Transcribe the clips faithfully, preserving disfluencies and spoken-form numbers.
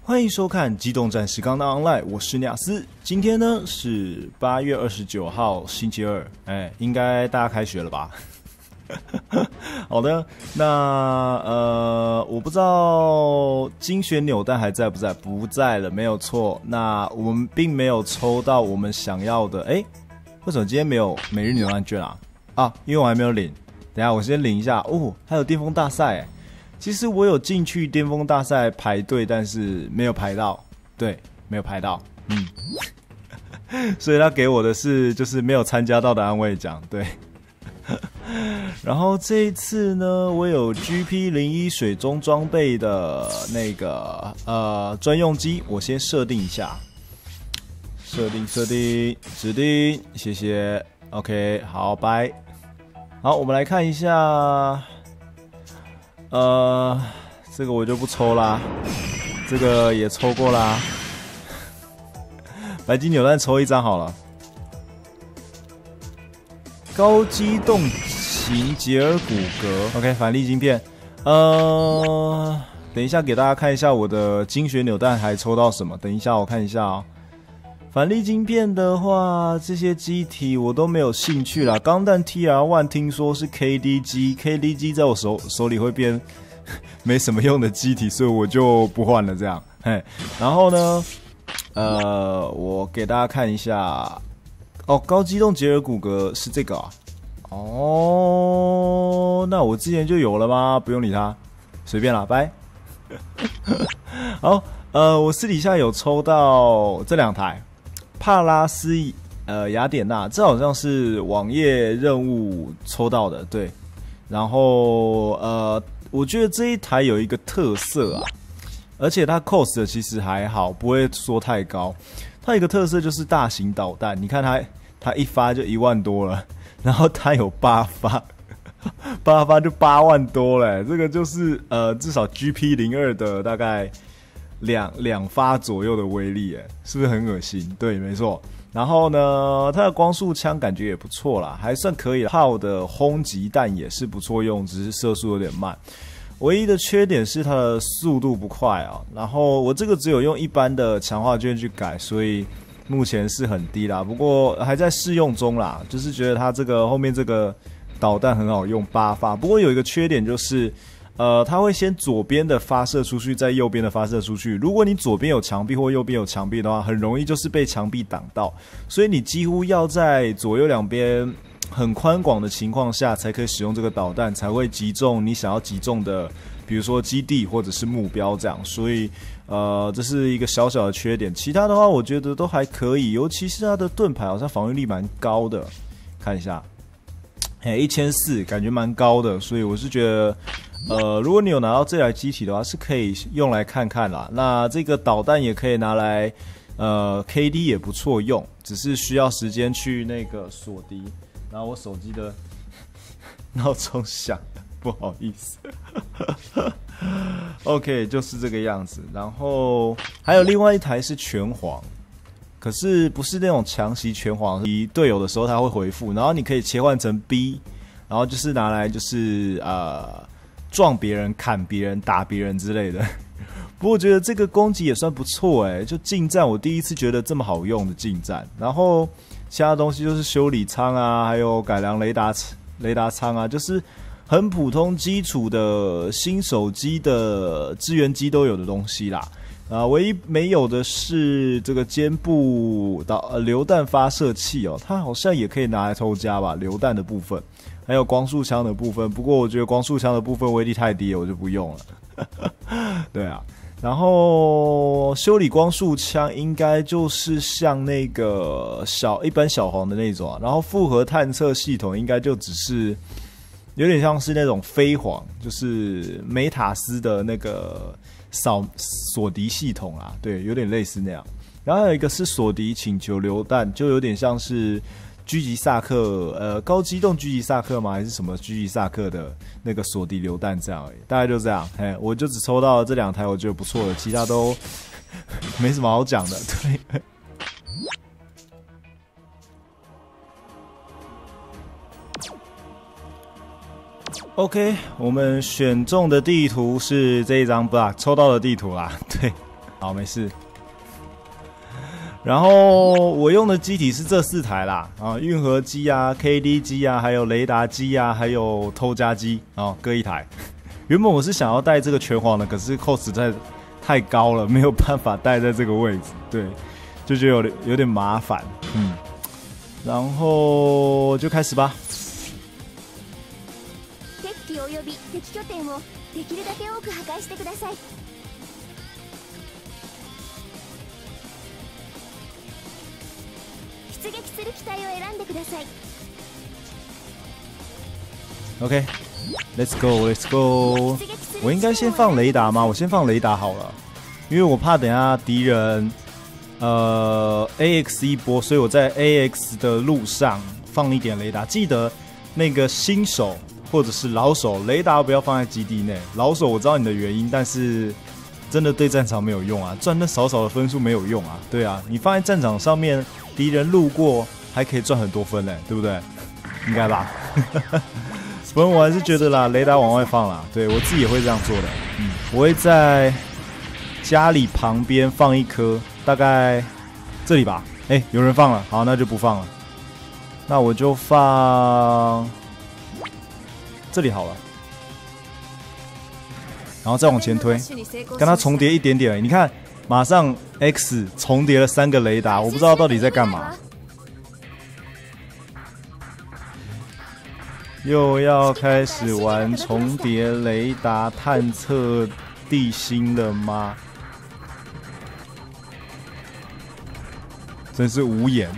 欢迎收看《机动战士钢弹 Online》，我是尼亚斯。今天呢是八月二十九号，星期二，哎，应该大家开学了吧？好的，那呃，我不知道精选扭蛋还在不在？不在了，没有错。那我们并没有抽到我们想要的，哎，为什么今天没有每日扭蛋券啊？啊，因为我还没有领。等一下我先领一下哦，还有巅峰大赛哎。其实我有进去巅峰大赛排队，但是没有排到，对，没有排到，嗯，所以他给我的是就是没有参加到的安慰奖，对。然后这一次呢，我有 G P 零一 水中装备的那个呃专用机，我先设定一下，设定设定指定，谢谢 ，OK， 好，拜。好，我们来看一下。呃，这个我就不抽啦，这个也抽过啦。白金扭蛋抽一张好了。高机动型杰尔骨骼 ，OK， 反力晶片。呃，等一下给大家看一下我的精选扭蛋还抽到什么。等一下我看一下哦。反力晶片的话，这些机体我都没有兴趣啦。钢弹 T R 一 听说是 K D 机 ，K D 机在我手手里会变没什么用的机体，所以我就不换了这样。嘿，然后呢，呃，我给大家看一下，哦，高机动杰尔骨骼是这个啊。哦，那我之前就有了吗？不用理它，随便啦，拜。好，呃，我私底下有抽到这两台。帕拉斯呃雅典娜，这好像是网页任务抽到的，对。然后呃，我觉得这一台有一个特色啊，而且它 cost 其实还好，不会说太高。它有一个特色就是大型导弹，你看它它一发就一万多了，然后它有八发，八发就八万多了，这个就是呃至少 G P 零二 的大概。两两发左右的威力，哎，是不是很恶心？对，没错。然后呢，它的光束枪感觉也不错啦，还算可以。炮的轰击弹也是不错用，只是射速有点慢。唯一的缺点是它的速度不快啊。然后我这个只有用一般的强化卷去改，所以目前是很低啦。不过还在试用中啦，就是觉得它这个后面这个导弹很好用，八发。不过有一个缺点就是。呃，它会先左边的发射出去，再右边的发射出去。如果你左边有墙壁或右边有墙壁的话，很容易就是被墙壁挡到，所以你几乎要在左右两边很宽广的情况下，才可以使用这个导弹，才会击中你想要击中的，比如说基地或者是目标这样。所以，呃，这是一个小小的缺点。其他的话，我觉得都还可以，尤其是它的盾牌好像防御力蛮高的，看一下，嘿，一千四，感觉蛮高的，所以我是觉得。呃，如果你有拿到这台机体的话，是可以用来看看啦。那这个导弹也可以拿来，呃 ，K D 也不错用，只是需要时间去那个锁敌。然后我手机的闹钟响，不好意思。OK， 就是这个样子。然后还有另外一台是拳皇，可是不是那种强袭拳皇，敌队友的时候它会回复，然后你可以切换成 B， 然后就是拿来就是呃。撞别人、砍别人、打别人之类的，不过我觉得这个攻击也算不错哎，就近战我第一次觉得这么好用的近战。然后其他东西就是修理舱啊，还有改良雷达雷达舱啊，就是很普通基础的新手机的支援机都有的东西啦。啊，唯一没有的是这个肩部导呃榴弹发射器哦，它好像也可以拿来偷家吧，榴弹的部分。还有光束枪的部分，不过我觉得光束枪的部分威力太低了，我就不用了。对啊，然后修理光束枪应该就是像那个小一般小黄的那种啊，然后复合探测系统应该就只是有点像是那种飞黄，就是梅塔斯的那个扫锁敌系统啊，对，有点类似那样。然后还有一个是锁敌请求榴弹，就有点像是。狙击萨克，呃，高机动狙击萨克吗？还是什么狙击萨克的那个锁敌榴弹这样而已，大概就这样。嘿，我就只抽到了这两台，我觉得不错的，其他都没什么好讲的。对。OK， 我们选中的地图是这一张 block 抽到的地图啦。对， 好，没事。然后我用的机体是这四台啦，啊，运河机啊、K D 机啊，还有雷达机啊，还有偷家机啊，各一台。原本我是想要带这个拳皇的，可是 cost 实在太高了，没有办法带在这个位置，对，就觉得有点有点麻烦，嗯。然后就开始吧。敵機および敵拠点をできるだけ多く破壊してください。出撃する機体を選んでください。OK，Let's go，Let's go。我应该先放雷达吗？我先放雷达好了，因为我怕等一下敌人呃 A X 一波，所以我在 A X 的路上放一点雷达。记得那个新手或者是老手，雷达不要放在基地内。老手我知道你的原因，但是真的对战场没有用啊，赚那少少的分数没有用啊。对啊，你放在战场上面。敌人路过还可以赚很多分嘞，对不对？应该吧。不过我还是觉得啦，雷达往外放啦。对我自己也会这样做的。嗯，我会在家里旁边放一颗，大概这里吧。哎、欸，有人放了，好，那就不放了。那我就放这里好了，然后再往前推，跟它重叠一点点而已。你看。马上 X 重叠了三个雷达，我不知道到底在干嘛。又要开始玩重叠雷达探测地心了吗？真是无言。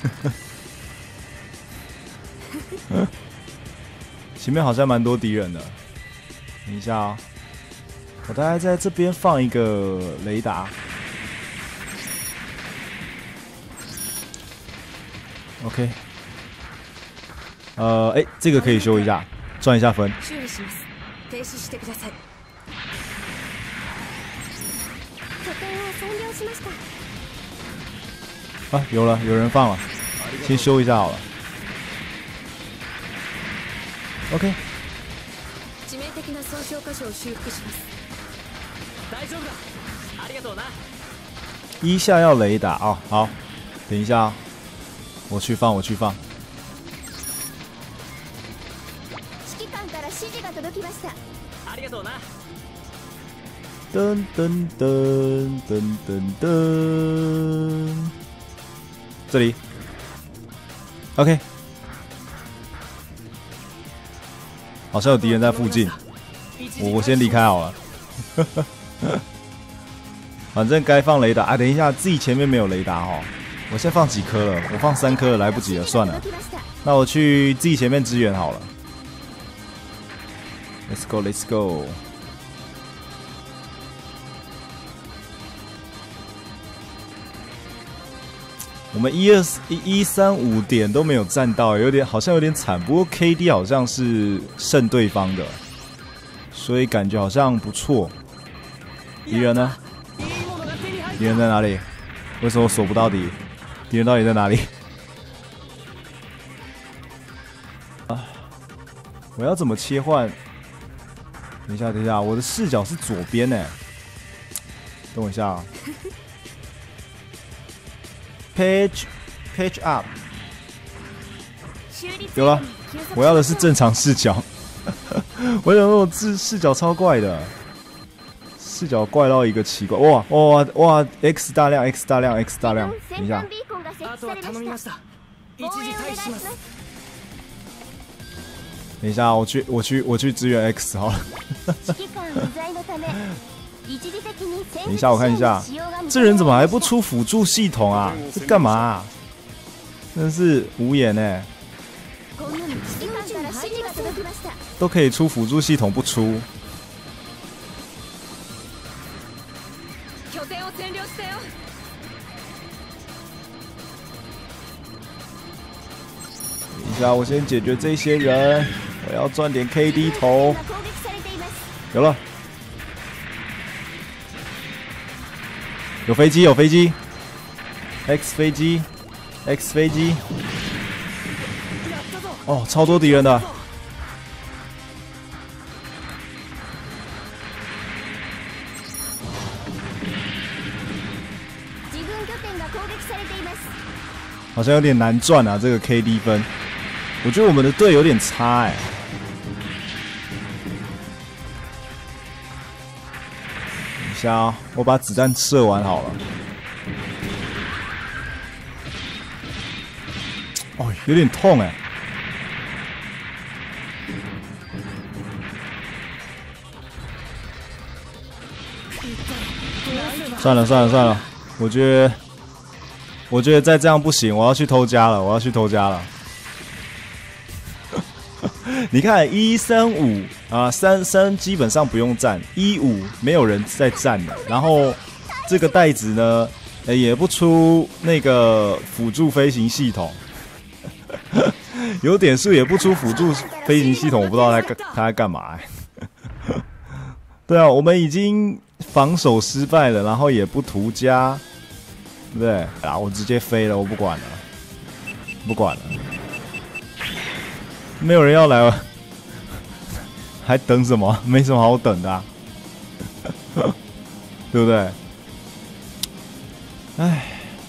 前面好像蛮多敌人的，等一下啊、哦。我大概在这边放一个雷达 ，OK。呃，哎、欸，这个可以修一下，赚一下分。啊，有了，有人放了，先修一下好了。OK。一下要雷达啊、哦，好，等一下、哦，我去放，我去放。噔噔噔噔噔噔，这里 ，OK， 好像有敌人在附近，我我先离开好了。反正该放雷达啊！等一下，自己前面没有雷达哦。我先放几颗了，我放三颗了，来不及了，算了。那我去自己前面支援好了。Let's go, let's go。我们一二一一三五点都没有占到，有点好像有点惨。不过 K D 好像是胜对方的，所以感觉好像不错。敌人呢？敌人在哪里？为什么我锁不到敌？敌人到底在哪里？啊！我要怎么切换？等一下，等一下，我的视角是左边呢。等我一下啊。Page Page Up， 有了，我要的是正常视角。我想说我视视角超怪的。视角怪到一个奇怪，哇哇哇 ！X 大量 ，X 大量 ，X 大量。等一下，等一下，我去我去我去支援 X 好了。等一下，我看一下，这人怎么还不出辅助系统啊？这干嘛、啊？真是无言哎、欸！都可以出辅助系统，不出。等一下，我先解决这些人，我要赚点 K D 头。有了，有飞机，有飞机 ，X 飞机 ，X 飞机。哦，超多敌人的。 好像有点难赚啊，这个 K D 分。我觉得我们的队有点差哎、欸。等一下啊、哦，我把子弹射完好了。哦，有点痛哎、欸。算了算了算了，我觉得，我觉得再这样不行，我要去偷家了，我要去偷家了。你看一三五啊，三三基本上不用站，一五没有人在站的，然后这个袋子呢，欸、也不出那个辅助飞行系统，有点数也不出辅助飞行系统，我不知道他他在干嘛、欸。对啊，我们已经防守失败了，然后也不涂家，对不对？啊，我直接飞了，我不管了，不管了，没有人要来了，还等什么？没什么好等的、啊，对不对？唉。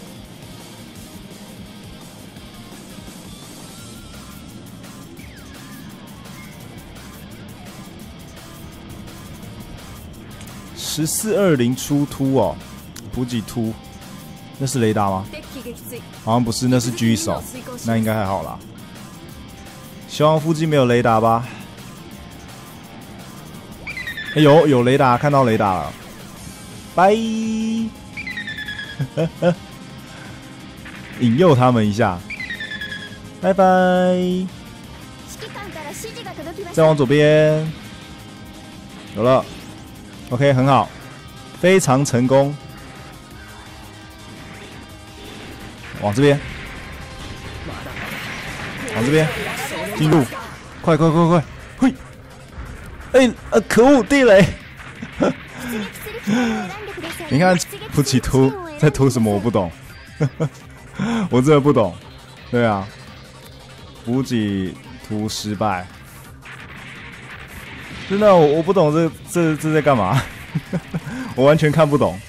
十四二零出突哦，补给突，那是雷达吗？好像不是，那是狙手，那应该还好啦。希望附近没有雷达吧？欸、有有雷达，看到雷达了，拜！引诱他们一下，拜拜。再往左边，有了。OK， 很好，非常成功。往这边，往这边，进入，快快快快，嘿！哎、欸，呃，可恶，地雷！你看补给图在图什么？我不懂，我真的不懂。对啊，补给图失败。真的，我我不懂这这这在干嘛，我完全看不懂。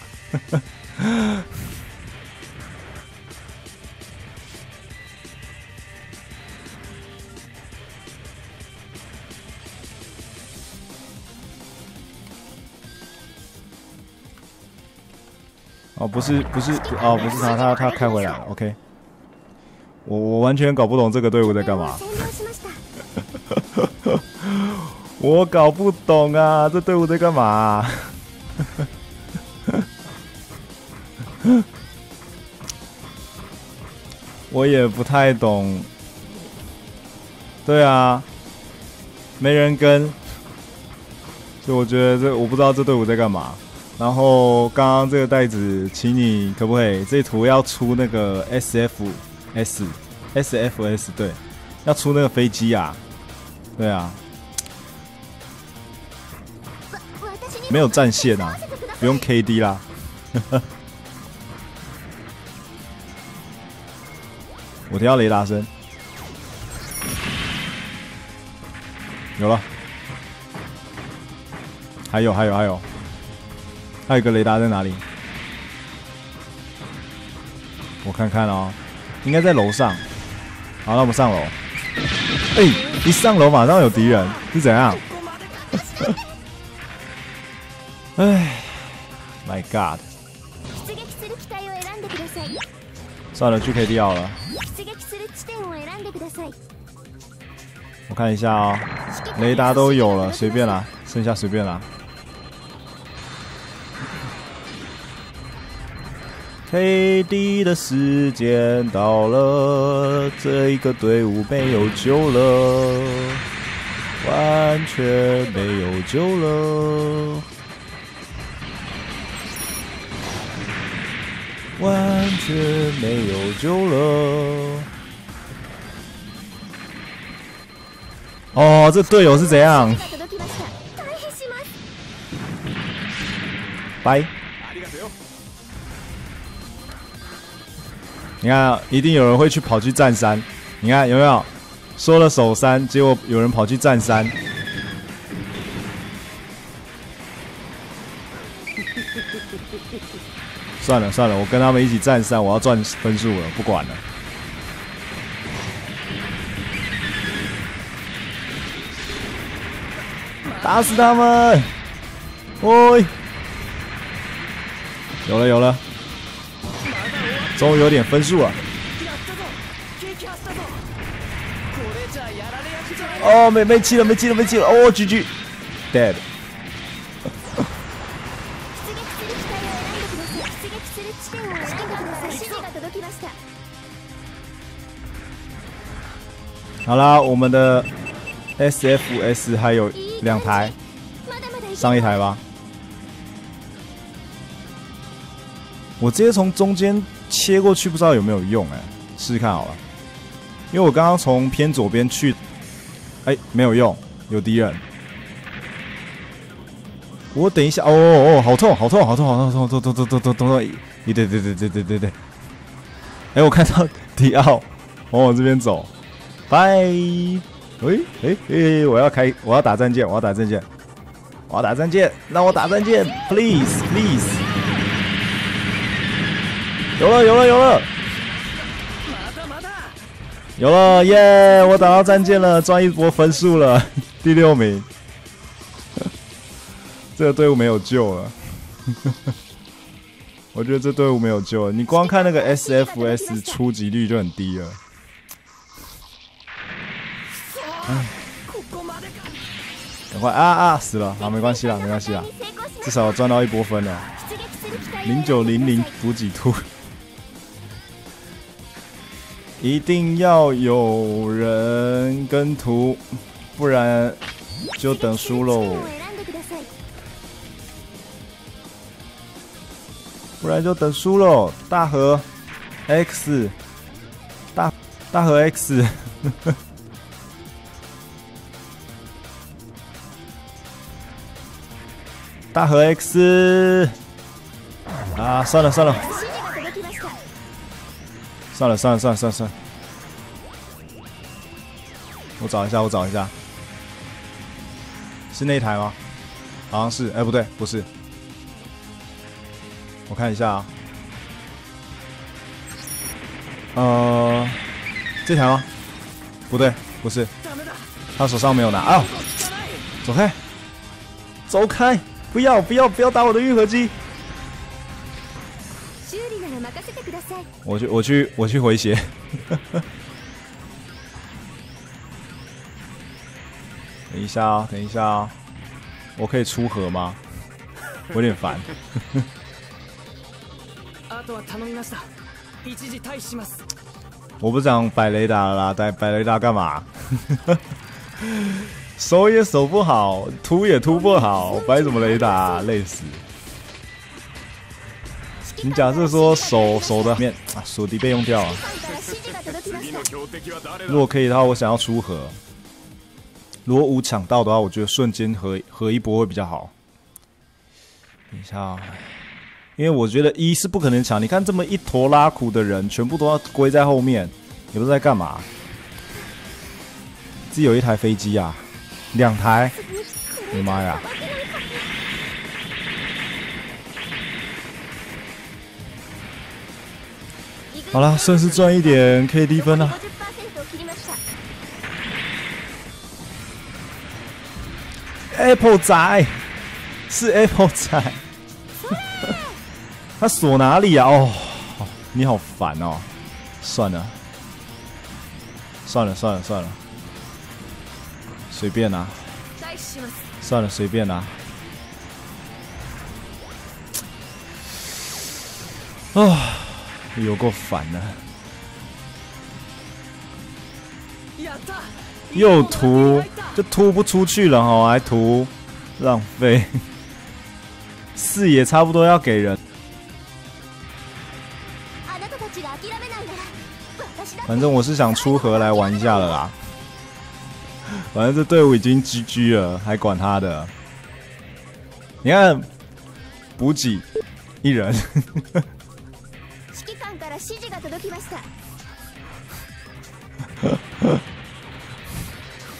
哦，不是不是哦，不是他他他开回来了 ，OK。我我完全搞不懂这个队伍在干嘛。我搞不懂啊，这队伍在干嘛、啊？我也不太懂。对啊，没人跟，所以我觉得这我不知道这队伍在干嘛。然后刚刚这个袋子，请你可不可以这图要出那个 S F S S F S 对，要出那个飞机啊？对啊。没有战线啊，不用 K D 啦。我听到雷达声，有了，还有还有还有，还有一个雷达在哪里？我看看哦，应该在楼上。好，那我们上楼。哎、欸，一上楼马上有敌人，是怎样？唉 ，My God！ 算了，去 K D 好了。我看一下哦，雷达都有了，随便啦，剩下随便啦。K D 的时间到了，这一个队伍没有救了，完全没有救了。完全没有救了。哦，这队友是怎样？拜。你看，一定有人会去跑去站山。你看有没有？说了守三，结果有人跑去站山。 算了算了，我跟他们一起站上，我要赚分数了，不管了。打死他们！喂，有了有了，终于有点分数了。哦，没没气了，没气了，没气了！哦 ，G G，dead。好啦，我们的 S F S 还有两台，上一台吧。我直接从中间切过去，不知道有没有用哎、欸，试试看好了。因为我刚刚从偏左边去，哎、欸，没有用，有敌人。我等一下，哦哦哦，好痛，好痛，好痛，好痛，痛痛痛痛痛痛痛！对对对对对对对对。哎、欸，我看到迪奥往我这边走。拜，喂，哎哎，我要开，我要打战舰，我要打战舰，我要打战舰，让我打战舰 ，please please。有了有了有了，有了耶！我打到战舰了，赚一波分数了，第六名。这个队伍没有救了，我觉得这队伍没有救了。你光看那个 S F S 出击率就很低了。唉，赶快啊啊！死了，好，没关系啦，没关系啦，至少我赚到一波分了。零九零零补给图，一定要有人跟图，不然就等输喽。不然就等输喽。大和 X， 大大和 X。大和 X 啊，算了算了，算了算了算了算了算了，我找一下，我找一下，是那台吗？好像是，哎、欸，不对，不是，我看一下啊，呃，这台吗？不对，不是，他手上没有拿啊，走开，走开！不要不要不要打我的愈合机！我去我去我去回血。等一下啊，等一下啊，我可以出河吗？我有点烦。我不想摆雷达了啦，摆摆雷达干嘛？守也守不好，突也突不好，摆什么雷达、啊？累死！你假设说守守的面啊，锁敌被用掉了。如果可以的话，我想要出河。如果五抢到的话，我觉得瞬间合合一波会比较好。等一下、啊，因为我觉得一是不可能抢。你看这么一坨拉苦的人，全部都要归在后面，也不知道在干嘛。自己有一台飞机啊。两台，我的妈呀！好了，算是赚一点 K D 分了。Apple 仔是 Apple 仔，他锁哪里啊？哦，你好烦哦！算了，算了，算了，算了。随便啦、啊，算了，随便啦、啊。啊，有够烦的。又涂，就涂不出去了哈，还涂，浪费。视野差不多要给人。反正我是想出河来玩一下了啦。反正这队伍已经 G G 了，还管他的？你看，补给一人。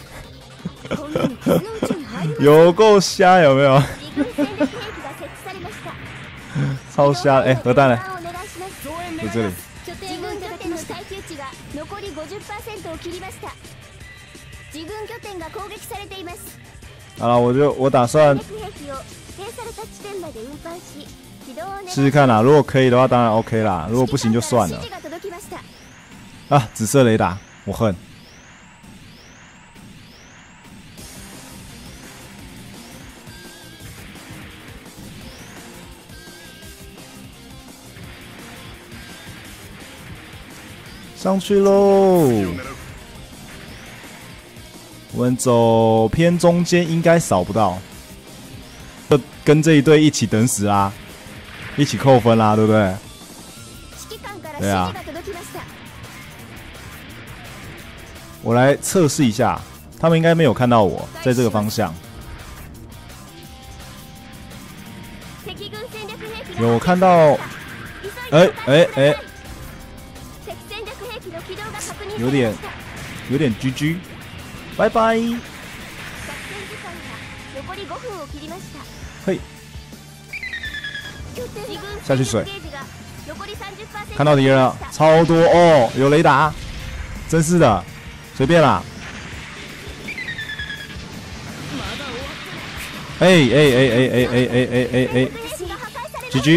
有够瞎，有没有？ 超瞎！哎、欸，核弹嘞，在这里。好了，我就我打算试试看啦，如果可以的话，当然 OK 啦；如果不行就算了。啊，紫色雷达，我恨。上去喽！我们走偏中间，应该扫不到。就跟这一队一起等死啦，一起扣分啦，对不对？对啊。我来测试一下，他们应该没有看到我在这个方向。有我看到，哎哎哎。有点，有点 G G， 拜拜。嘿，下去水，看到敌人了，超多哦，有雷达，真是的，随便啦。哎哎哎哎哎哎哎哎哎哎 ，G G。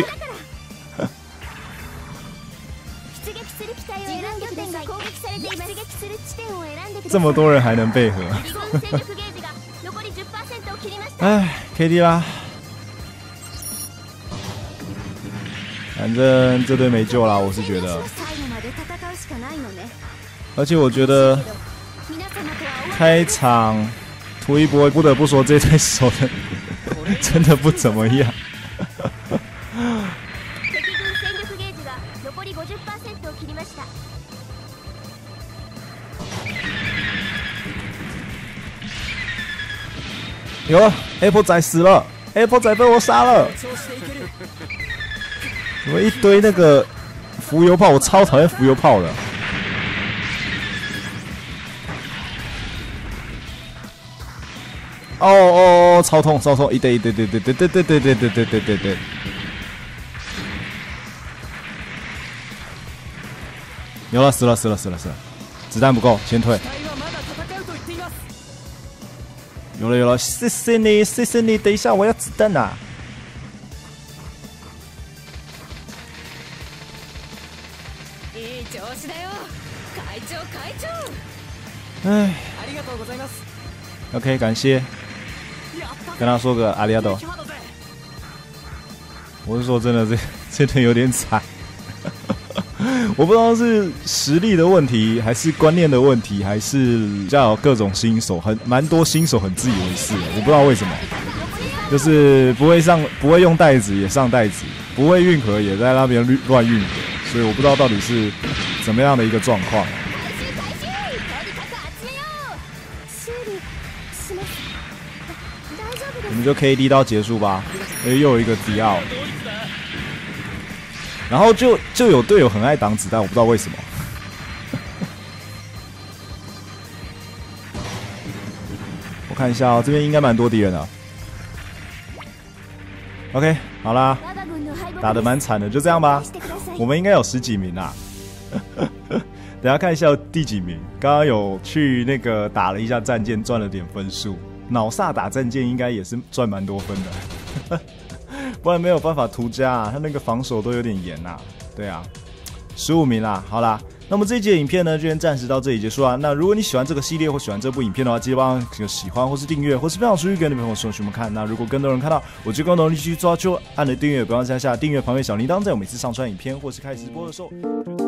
这么多人还能配合，哎 ，K D 啦，反正这队没救啦，我是觉得。而且我觉得开场图一波，不得不说这队守的真的不怎么样。有 Apple 仔死了 ，Apple 仔被我杀了。怎么一堆那个浮游炮？我超讨厌浮游炮的。哦哦哦，超痛超痛！一堆一堆对对对对对对对对对对对对。有了，死了死了死了死了，子弹不够，先退。有了有了，谢谢你，谢谢你。等一下，我要子弹啊！哎 ，OK， 感谢，跟他说个阿里亚多。我是说真的，这这队有点惨。我不知道是实力的问题，还是观念的问题，还是比较有各种新手，很蛮多新手很自以为是的。我不知道为什么，就是不会上，不会用袋子也上袋子，不会运河也在那边乱运河，所以我不知道到底是怎么样的一个状况。我们就 K D 到结束吧，因为又有一个迪奥。然后就就有队友很爱挡子弹，我不知道为什么。我看一下哦，这边应该蛮多敌人的。OK， 好啦，打得蛮惨的，就这样吧。我们应该有十几名啦。等一下看一下第几名。刚刚有去那个打了一下战舰，赚了点分数。脑萨打战舰应该也是赚蛮多分的。不然没有办法涂加啊，他那个防守都有点严啊。对啊，十五名啦，好啦。那么这一集的影片呢，就先暂时到这里结束啦。那如果你喜欢这个系列或喜欢这部影片的话，记得帮我喜欢或是订阅，或是分享出去给你朋友说去们看。那如果更多人看到，我就更多人继续抓住，按了订阅，不要忘记按下订阅旁边小铃铛，在我每次上传影片或是开直播的时候。